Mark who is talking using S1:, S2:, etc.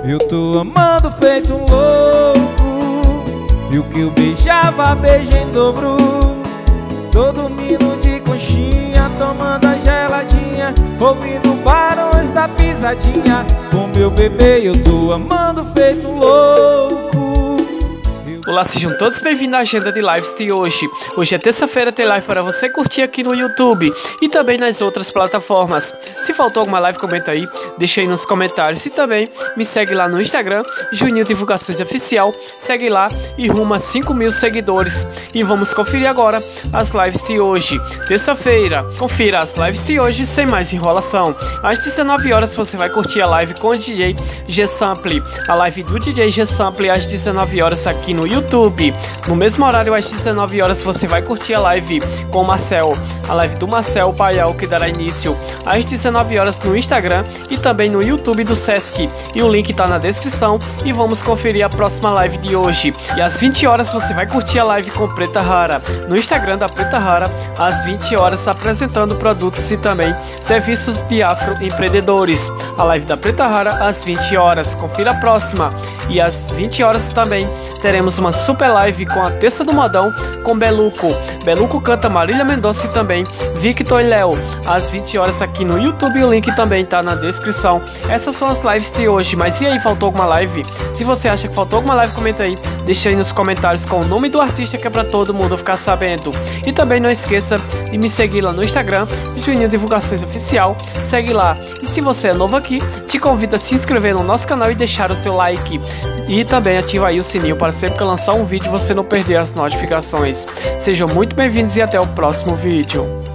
S1: Eu tô amando feito um louco. E o que eu beijava, beija em dobro. Tô dormindo de conchinha, tomando a geladinha, ouvindo barões da pisadinha. Com meu bebê eu tô amando feito um louco.
S2: Olá, sejam todos bem-vindos à agenda de lives de hoje. Hoje é terça-feira, tem live para você curtir aqui no YouTube e também nas outras plataformas. Se faltou alguma live, comenta aí, deixa aí nos comentários. E também me segue lá no Instagram, Juninho Divulgações Oficial. Segue lá e rumo a 5.000 seguidores. E vamos conferir agora as lives de hoje, terça-feira. Confira as lives de hoje sem mais enrolação. Às 19 horas você vai curtir a live com o DJ G-Sample. A live do DJ G-Sample às 19 horas aqui no YouTube. No mesmo horário, às 19 horas, você vai curtir a live com o Marcel. A live do Marcel Paial, que dará início às 19 horas no Instagram e também no YouTube do Sesc. E o link tá na descrição. E vamos conferir a próxima live de hoje. E às 20 horas, você vai curtir a live com Preta Rara. No Instagram da Preta Rara, às 20 horas, apresentando produtos e também serviços de afroempreendedores. A live da Preta Rara, às 20 horas. Confira a próxima. E às 20 horas também teremos uma super live com a Terça do Modão com Beluco. Beluco canta Marília Mendonça e também Victor e Léo. Às 20 horas aqui no YouTube, o link também tá na descrição. Essas são as lives de hoje, mas e aí, faltou alguma live? Se você acha que faltou alguma live, comenta aí. Deixa aí nos comentários com o nome do artista, que é pra todo mundo ficar sabendo. E também não esqueça de me seguir lá no Instagram, Juninho Divulgações Oficial. Segue lá. E se você é novo aqui, te convido a se inscrever no nosso canal e deixar o seu like. E também ativa aí o sininho para sempre que eu lançar um vídeo você não perder as notificações. Sejam muito bem-vindos e até o próximo vídeo.